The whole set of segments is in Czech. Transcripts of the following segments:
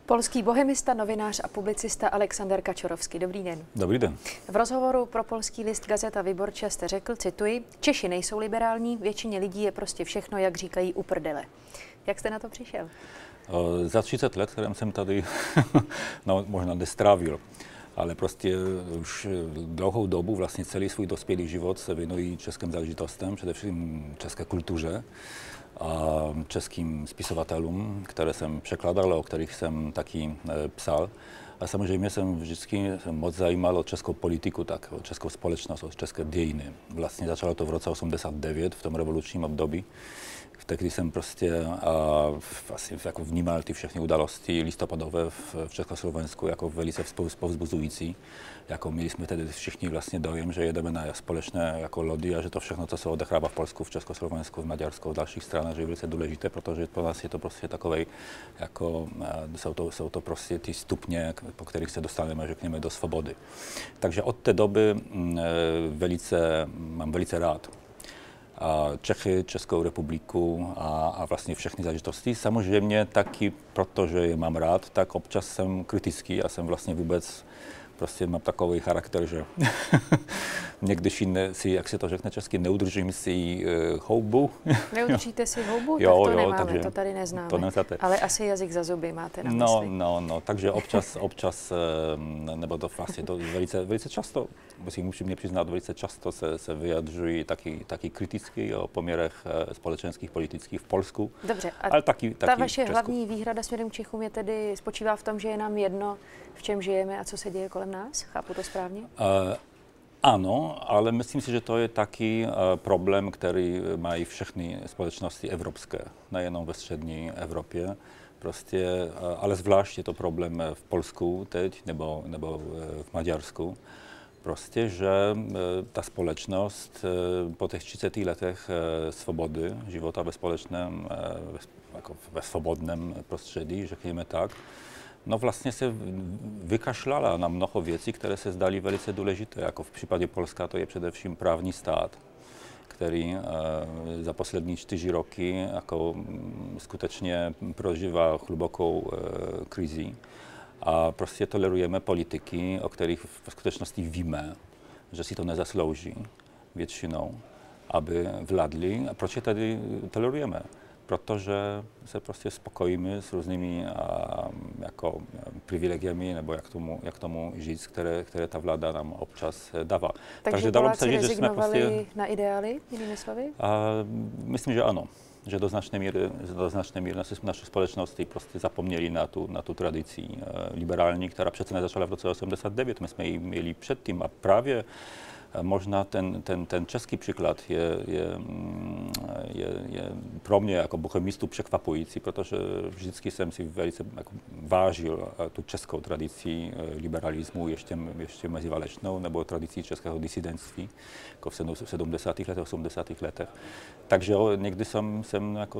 Polský bohemista, novinář a publicista Aleksander Kačorovský. Dobrý den. Dobrý den. V rozhovoru pro polský list Gazeta Wyborcza jste řekl, cituji, Češi nejsou liberální, většině lidí je prostě všechno, jak říkají, u prdele. Jak jste na to přišel? Za 30 let, kterým jsem tady no, možná nestrávil, ale prostě už dlouhou dobu, vlastně celý svůj dospělý život se věnují českým záležitostem, především české kultuře a českým spisovatelům, které jsem překladal, o kterých jsem taky psal. A samozřejmě jsem vždycky moc zajímal o českou politiku, tak o českou společnost, o české dějiny. Vlastně začalo to v roce 89, v tom revolučním období, kdy jsem prostě vlastně jako vnímal ty všechny události listopadové v Československu jako velice povzbuzující. Jako měli jsme tedy všichni vlastně dojem, že jedeme na společné jako lodi a že to všechno, co se odehrává v Polsku, v Československu, v Maďarsku, v dalších stranách, že je velice důležité, protože pro nás je to prostě takové, jako jsou to prostě ty stupně, po kterých se dostaneme, řekněme, do svobody. Takže od té doby mám velice rád Čechy, Českou republiku a vlastně všechny záležitosti. Samozřejmě taky, protože je mám rád, tak občas jsem kritický a jsem vlastně vůbec, prostě mám takový charakter, že někdy si, jak se to řekne česky, neudržím si houbu. Neudržíte si houbu? Jo, tak to nemáme, takže to tady neznáme. To neznáte. Ale asi jazyk za zuby máte na mysli. No, takže občas, nebo to vlastně to velice často, musím upřímně přiznat, velice často se vyjadřují taky kriticky o poměrech společenských, politických v Polsku. Dobře, a ale taky ta vaše v Česku. hlavní výhrada směrem k Čechům je tedy spočívá v tom, že je nám jedno, v čem žijeme a co se děje kolem nás? Chápu to správně? Ano, ale myslím si, že to je taky problém, který mají všechny společnosti evropské, nejenom ve střední Evropě. Prostě, ale zvlášť je to problém v Polsku teď nebo v Maďarsku. Prostě, že ta společnost po těch 30 letech svobody, života ve společném, jako ve svobodném prostředí, řekněme tak, no vlastně se vykašlala na mnoho věcí, které se zdaly velice důležité. Jako v případě Polska to je především právní stát, který za poslední 4 roky jako skutečně prožívá hlubokou krizi. A prostě tolerujeme politiky, o kterých v skutečnosti víme, že si to nezaslouží většinou, aby vládli. A proč je tady tolerujeme? Protože se prostě spokojíme s různými jako privilegiemi, nebo jak tomu říct, které ta vláda nám občas dává. Takže Poláci rezignovali na ideály, jinými slovy? Myslím, že ano. Že do značné míry naše společnosti prostě zapomněli na tu tradici liberální, která přece nezačala v roce 89. My jsme ji měli předtím a právě možná ten český příklad je pro mě jako bohemistu překvapující, protože vždycky jsem si velice jako vážil tu českou tradici liberalismu ještě meziválečnou nebo tradici českého disidentství jako v 70. letech, 80. letech. Takže někdy jsem jako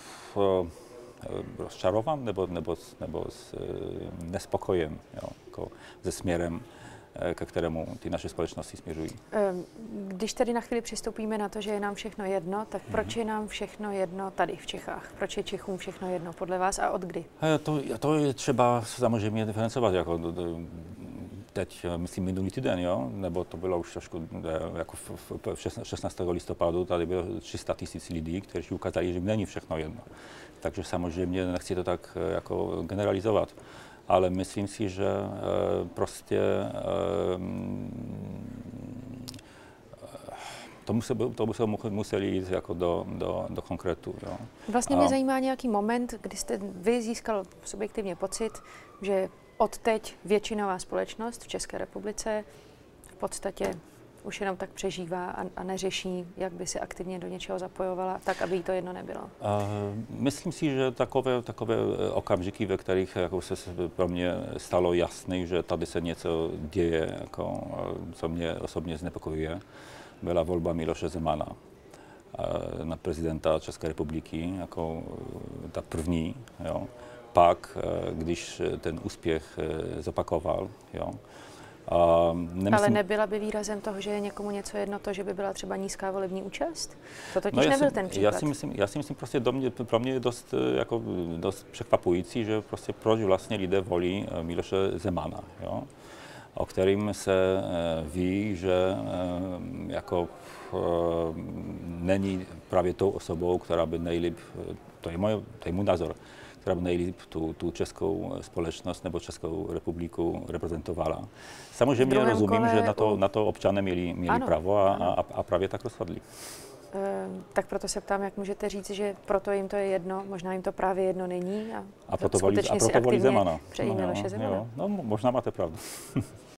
rozčarovan nebo nespokojen jako se směrem, ke kterému ty naše společnosti směřují. Když tedy na chvíli přistoupíme na to, že je nám všechno jedno, tak proč je nám všechno jedno tady v Čechách? Proč je Čechům všechno jedno podle vás a od kdy? To je třeba samozřejmě diferencovat. Jako teď, myslím, minulý týden, jo? Nebo to bylo už trošku, jako 16. listopadu, tady bylo 300 000 lidí, kteří ukázali, že není všechno jedno. Takže samozřejmě nechci to tak jako generalizovat. Ale myslím si, že prostě to museli jít jako do konkrétu. Jo. Vlastně mě zajímá nějaký moment, kdy jste vy získal subjektivně pocit, že odteď většinová společnost v České republice v podstatě už jenom tak přežívá a neřeší, jak by se aktivně do něčeho zapojovala, tak, aby jí to jedno nebylo. Myslím si, že takové okamžiky, ve kterých jako se pro mě stalo jasné, že tady se něco děje, jako, co mě osobně znepokojuje, byla volba Miloše Zemana na prezidenta České republiky, jako ta první. Jo. Pak, když ten úspěch zopakoval, jo, Ale nebyla by výrazem toho, že je někomu něco jedno to, že by byla třeba nízká volební účast? To totiž nebyl ten případ. Já si myslím prostě pro mě je dost překvapující, že prostě proč vlastně lidé volí Miloše Zemana, jo? O kterým se ví, že jako není právě tou osobou, která by nejlíp, to je můj názor, která by nejlíp tu českou společnost nebo Českou republiku reprezentovala. Samozřejmě rozumím, že na to občané měli právo a právě tak rozhodli. Tak proto se ptám, jak můžete říct, že proto jim to je jedno, možná jim to právě jedno není a proto volí Zemana. Přejí Miloše Zemana. No, možná máte pravdu.